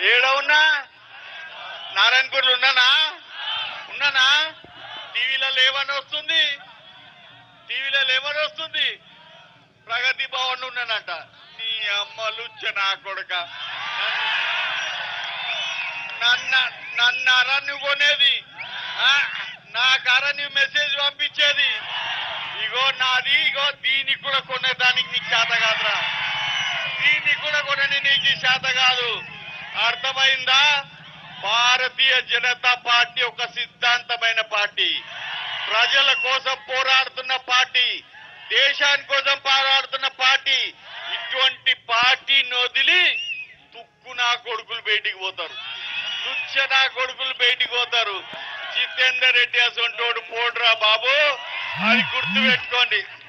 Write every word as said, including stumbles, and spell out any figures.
ఏడ ఉన్నా నారాయణపూర్లో ఉన్నానా ఉన్నానా టీవీలో లేవని వస్తుంది టీవీలో లేవని వస్తుంది ప్రగతి భవన్ ఉన్నానంట నీ అమ్మలు నా కొడుక నన్న నన్ను అరణ్యు కొనేది నా అరణ్యు మెసేజ్ పంపించేది ఇగో నాది ఇగో దీనికి కూడా కొనేదానికి నీకు చేత కాదురా దీన్ని కూడా కొనని నీకు చేత కాదు అర్థమైందా భారతీయ జనతా పార్టీ ఒక సిద్ధాంతమైన పార్టీ ప్రజల కోసం పోరాడుతున్న పార్టీ దేశాని కోసం పోరాడుతున్న పార్టీ ఇటువంటి పార్టీని వదిలి తుక్కు నా కొడుకులు బయటికి పోతారు లుచ్చ నా కొడుకులు బయటికి పోతారు జితేందర్ రెడ్డి అసొంటోడు పోడురా బాబు అది గుర్తు పెట్టుకోండి